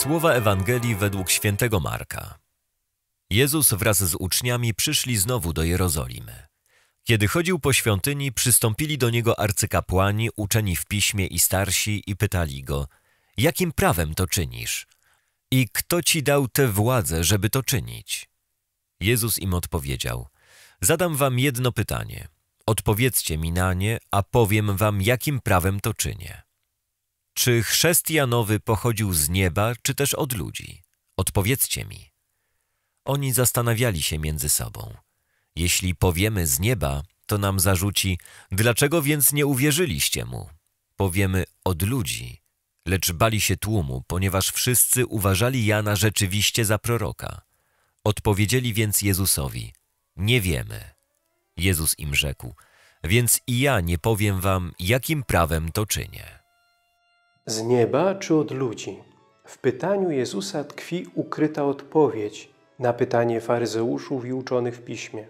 Słowa Ewangelii według świętego Marka. Jezus wraz z uczniami przyszli znowu do Jerozolimy. Kiedy chodził po świątyni, przystąpili do Niego arcykapłani, uczeni w piśmie i starsi i pytali Go: jakim prawem to czynisz? I kto Ci dał tę władzę, żeby to czynić? Jezus im odpowiedział: zadam wam jedno pytanie. Odpowiedzcie mi na nie, a powiem wam, jakim prawem to czynię. Czy chrzest Janowy pochodził z nieba, czy też od ludzi? Odpowiedzcie mi. Oni zastanawiali się między sobą. Jeśli powiemy z nieba, to nam zarzuci: dlaczego więc nie uwierzyliście mu? Powiemy: od ludzi. Lecz bali się tłumu, ponieważ wszyscy uważali Jana rzeczywiście za proroka. Odpowiedzieli więc Jezusowi: nie wiemy. Jezus im rzekł: więc i ja nie powiem wam, jakim prawem to czynię. Z nieba czy od ludzi? W pytaniu Jezusa tkwi ukryta odpowiedź na pytanie faryzeuszów i uczonych w piśmie.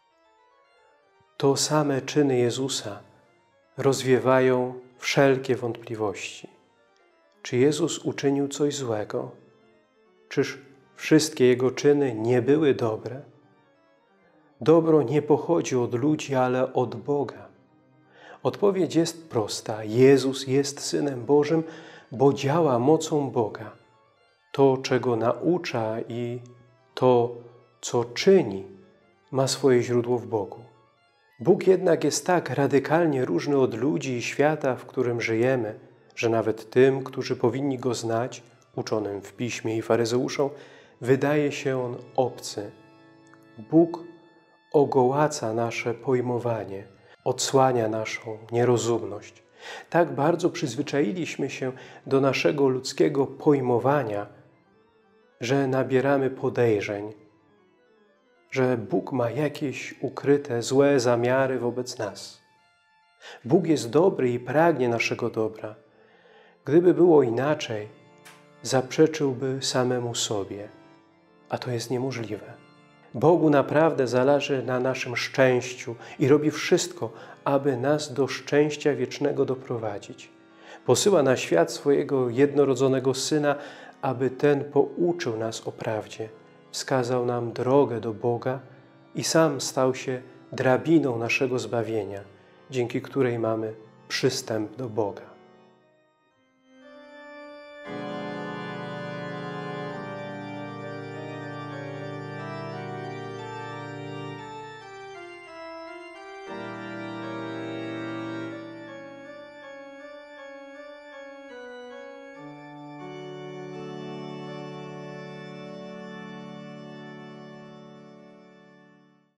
To same czyny Jezusa rozwiewają wszelkie wątpliwości. Czy Jezus uczynił coś złego? Czyż wszystkie Jego czyny nie były dobre? Dobro nie pochodzi od ludzi, ale od Boga. Odpowiedź jest prosta. Jezus jest Synem Bożym, bo działa mocą Boga. To, czego naucza i to, co czyni, ma swoje źródło w Bogu. Bóg jednak jest tak radykalnie różny od ludzi i świata, w którym żyjemy, że nawet tym, którzy powinni Go znać, uczonym w piśmie i faryzeuszom, wydaje się On obcy. Bóg ogołaca nasze pojmowanie, odsłania naszą nierozumność. Tak bardzo przyzwyczailiśmy się do naszego ludzkiego pojmowania, że nabieramy podejrzeń, że Bóg ma jakieś ukryte, złe zamiary wobec nas. Bóg jest dobry i pragnie naszego dobra. Gdyby było inaczej, zaprzeczyłby samemu sobie, a to jest niemożliwe. Bogu naprawdę zależy na naszym szczęściu i robi wszystko, aby nas do szczęścia wiecznego doprowadzić. Posyła na świat swojego jednorodzonego Syna, aby Ten pouczył nas o prawdzie, wskazał nam drogę do Boga i sam stał się drabiną naszego zbawienia, dzięki której mamy przystęp do Boga.